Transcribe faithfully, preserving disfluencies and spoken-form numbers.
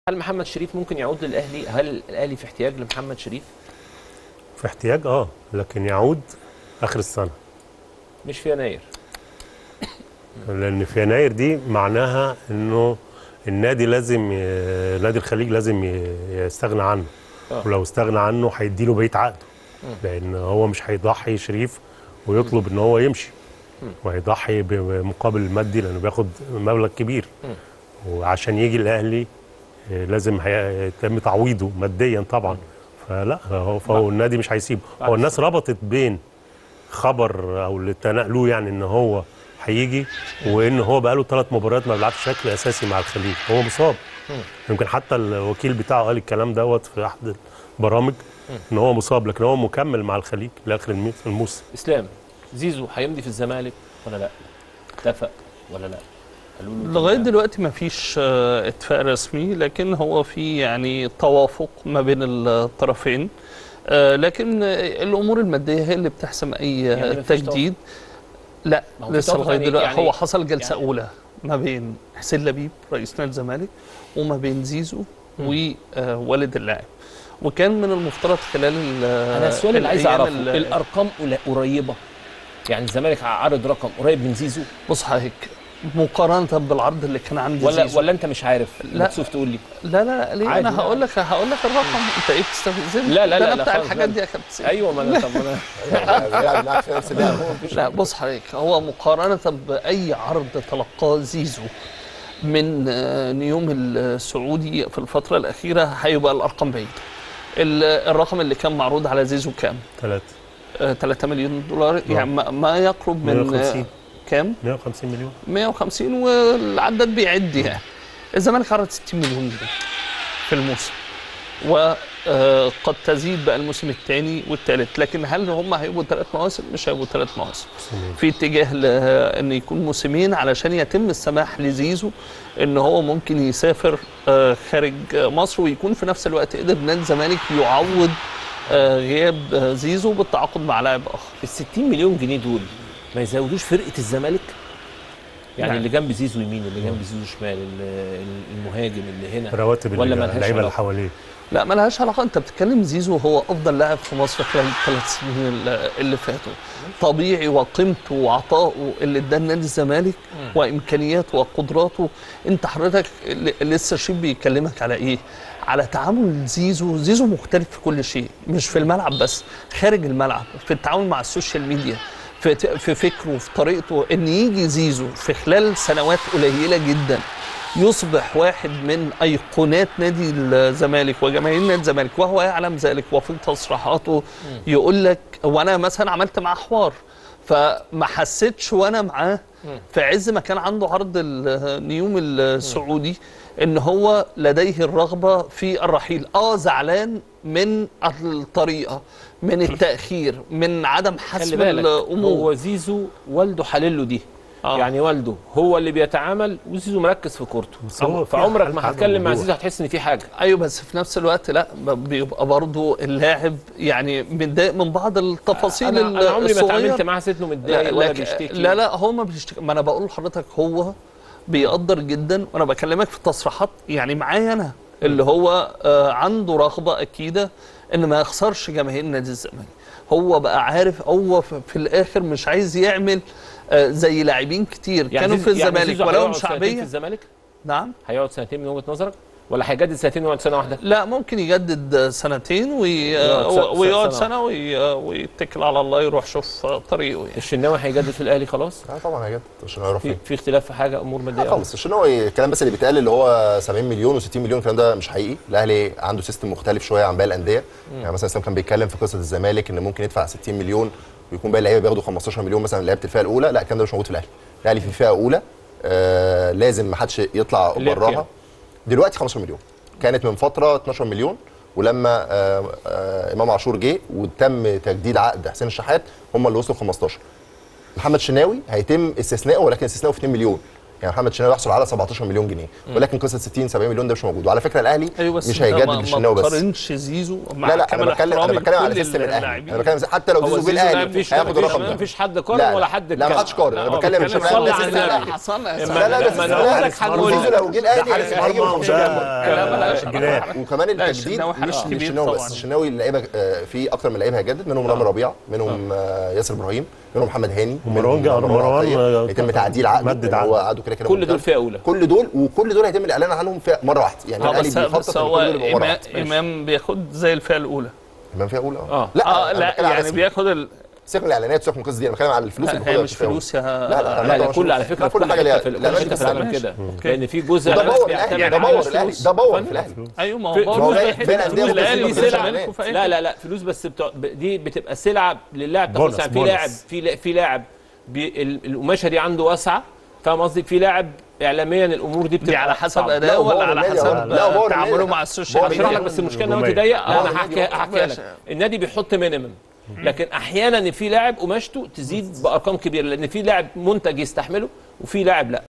هل محمد شريف ممكن يعود للاهلي؟ هل الاهلي في احتياج لمحمد شريف؟ في احتياج اه لكن يعود اخر السنه، مش في يناير. لان في يناير دي معناها انه النادي لازم ي... نادي الخليج لازم ي... يستغنى عنه. أوه. ولو استغنى عنه هيديله بقيه عقده، لان هو مش هيضحي شريف ويطلب ان هو يمشي، وهيضحي بمقابل مادي لانه بياخد مبلغ كبير، وعشان يجي الاهلي لازم هيتم تعويضه ماديا طبعا. فلا هو فهو النادي مش هيسيبه. هو الناس ربطت بين خبر او اللي تنقلوه يعني ان هو هيجي وان هو بقى له ثلاث مباريات ما بيلعبش بشكل اساسي مع الخليج، هو مصاب. يمكن حتى الوكيل بتاعه قال الكلام دوت في احد البرامج ان هو مصاب، لكن هو مكمل مع الخليج لاخر الموسم. اسلام، زيزو هيمضي في الزمالك ولا لا؟ اتفق ولا لا؟ لغايه دلوقتي ما فيش اتفاق رسمي، لكن هو في يعني توافق ما بين الطرفين، لكن الامور الماديه هي اللي بتحسم اي يعني تجديد. لا لسه لغايه يعني دلوقتي يعني هو حصل جلسه يعني اولى ما بين حسين لبيب رئيس نادي الزمالك وما بين زيزو ووالد اللاعب، وكان من المفترض خلال انا السؤال اللي عايز اعرفه الارقام قريبه، يعني الزمالك عرض رقم قريب من زيزو؟ بص هيك مقارنه بالعرض اللي كان عند ولا زيزو، ولا انت مش عارف؟ لا مكسوف تقول لي. لا لا ليه؟ انا هقول لك هقول لك الرقم. انت ايه بتستفزني؟ لا لا لا لا بتاع الحاجات دي يا كابتن. ايوه ما انا طب انا لا بص حضرتك، هو مقارنه باي عرض تلقاه زيزو من نيوم السعودي في الفتره الاخيره هيبقى الارقام بعيده. الرقم اللي كان معروض على زيزو كام؟ ثلاثة ثلاثة مليون دولار، يعني ما يقرب من مئة وخمسين. كام؟ مئة وخمسين مليون. مئة وخمسين والعداد بيعد يعني. الزمالك عرض ستين مليون جنيه في الموسم، وقد تزيد بقى الموسم الثاني والثالث، لكن هل هم هيبقوا ثلاث مواسم؟ مش هيبقوا ثلاث مواسم. في اتجاه لان يكون موسمين علشان يتم السماح لزيزو ان هو ممكن يسافر خارج مصر، ويكون في نفس الوقت قدر نادي الزمالك يعوض غياب زيزو بالتعاقد مع لاعب اخر. ال ستين مليون جنيه دول ما يزودوش فرقه الزمالك؟ يعني نعم. اللي جنب زيزو يمين، اللي جنب زيزو شمال، اللي المهاجم اللي هنا، رواتب اللعيبه اللي حواليه. لا ما لهاش علاقه. انت بتتكلم زيزو هو افضل لاعب في مصر خلال الثلاث سنين اللي فاتوا، طبيعي وقيمته وعطائه اللي اداه نادي الزمالك وامكانياته وقدراته. انت حضرتك لسه شريف بيكلمك على ايه؟ على تعامل زيزو. زيزو مختلف في كل شيء، مش في الملعب بس، خارج الملعب، في التعامل مع السوشيال ميديا، في في فكره، في طريقته. ان يجي زيزو في خلال سنوات قليله جدا يصبح واحد من ايقونات نادي الزمالك وجماهير نادي الزمالك، وهو يعلم ذلك، وفي تصريحاته يقول لك، وانا مثلا عملت معاه حوار فما حسيتش وانا معاه في عز ما كان عنده عرض النيوم السعودي ان هو لديه الرغبه في الرحيل. اه زعلان من الطريقه، من التاخير، من عدم حسم الامور. هو زيزو والده حلله دي، آه. يعني والده هو اللي بيتعامل وزيزو مركز في كورته، فعمرك ما هتكلم مع زيزو هتحس ان في حاجه. ايوه بس في نفس الوقت لا، بيبقى برضه اللاعب يعني متضايق من بعض التفاصيل أنا الصغيره. انا عمري ما اتعاملت معاه حسيت انه متضايق ولا بيشتكي. لا لا هو ما بيشتكي. ما انا بقول لحضرتك هو بيقدر جدا، وانا بكلمك في تصريحات يعني معايا انا اللي هو آه عنده رغبه اكيده ان ما يخسرش جماهير نادي الزمالك. هو بقى عارف هو في الاخر مش عايز يعمل آه زي لاعبين كتير يعني كانوا في الزمالك يعني ولهم شعبيه. في الزمالك نعم هيقعد سنتين من وجهه نظرك، ولا هيجدد سنتين ويقعد سنه واحده؟ لا ممكن يجدد سنتين وي... ويقعد سنه وي... ويتكل على الله يروح شوف طريقه يعني. الشناوي هيجدد في الاهلي خلاص؟ اه طبعا هيجدد. الشناوي هيروح فين؟ في اختلاف في حاجه امور ماديه خالص. الشناوي الكلام بس اللي بيتقال اللي هو سبعين مليون و60 مليون، الكلام ده مش حقيقي. الاهلي عنده سيستم مختلف شويه عن باقي الانديه. يعني مثلا اسلام كان بيتكلم في قصه الزمالك ان ممكن يدفع ستين مليون ويكون باقي اللعيبه بياخدوا خمستاشر مليون مثلا لعيبه الفئه الاولى. لا الكلام ده مش موجود في الاهلي. الاهلي في فئه اولى آه لازم ما حدش يطلع براها. دلوقتي خمستاشر مليون، كانت من فتره اتناشر مليون، ولما آه آه امام عاشور جه وتم تجديد عقد حسين الشحات هم اللي وصلوا خمستاشر. محمد شناوي هيتم استثنائه، ولكن استثنائه في اتنين مليون. يعني محمد الشناوي يحصل على سبعتاشر مليون جنيه، ولكن قصه ستين سبعين مليون ده مش موجود. وعلى فكره الاهلي أيوة بس مش هيجدد ما الشناوي بس. ما تقارنش زيزو مع لا لا كامل انا بتكلم انا احترامي بتكلم على لكل سيستم الاهلي، اللاعبين. انا بتكلم حتى لو زيزو جه الاهلي هياخد الرقم ده. مفيش حد لا قارن ولا حد لا ما حدش قارن، انا بتكلم مش صلي على الاهلي. النبي. حصل لا لا بس لما نقول لك هنقول زيزو لو جه الاهلي هيجي ب لا، جناح. وكمان التجديد الشناوي مش حرق كبير للشناوي بس، طبعاً. الشناوي اللعيبه آه، في اكتر من لعيب هيجدد، منهم رامي ربيعه، منهم آه، ياسر ابراهيم، منهم محمد هاني، ومروان منهم مروان عطية. يتم تعديل عقده مدد لأن هو عقده. عقده كده كده كل ممتد. دول فئه اولى. كل دول وكل دول هيتم الاعلان عنهم في مره واحده، يعني اه الاهلي بس بيخطط بس ان هو كل دول يبقوا مره إمام, واحده. امام بياخد زي الفئه الاولى. امام فيها اولى اه لا اه أنا لا بتكلم على يعني اسم. بياخد ال... سيبك من الاعلانات، سيبك من القصه دي، انا بتكلم على الفلوس اللي هي بياخدها مش في الفئة فلوس يا لا لا لا لا مش كل فلوس. على فكره كل كل حاجه حته في لا كل لا حته في العالم ماشي. كده، أوكي. لان في جزء ده ناس باور بيعتمد الاهلي، ده على باور الفلوس. الاهلي، ده باور في الاهلي. ايوه ما في- هو فلوس برضه بقى- زي فين حته أندية فلوس بتكسب الاهلي فلوس سلعه الإعلانات؟ منكم في أي لا حتة. لا لا فلوس بس بتوع دي بتبقى سلعه للاعب تاخد بونص- ساعة. في بونص. لاعب في لا- في لاعب بي- ال- القماشه دي عنده واسعه، فاهم قصدي؟ في لاعب اعلاميا الامور دي بتبقى دي على حسب صعبة. لا، اداء ولا باور على النادي، حسب لا، باور النادي. تعامله مع السوشيال باور هشرح لك ميديا؟ بس المشكله ان هو الهجومية. تضيق. لا باور انا هحكي النادي. هحكي لك. ماشي. النادي بيحط مينيمم، لكن احيانا في لاعب قماشته تزيد بارقام كبيره، لان في لاعب منتج يستحمله وفي لاعب لا.